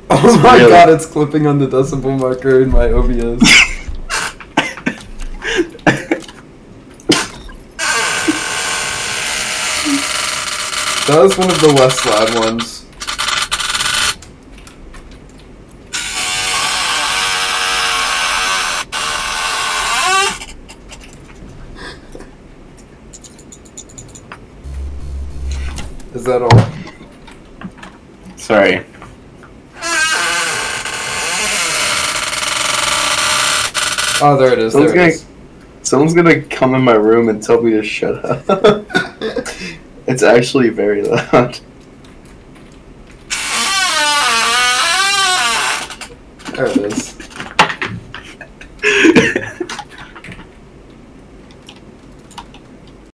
Oh my god, it's clipping on the decibel marker in my OBS. That was one of the less loud ones. Is that all? Sorry. Oh, there it is. Someone's gonna come in my room and tell me to shut up. It's actually very loud. There it is.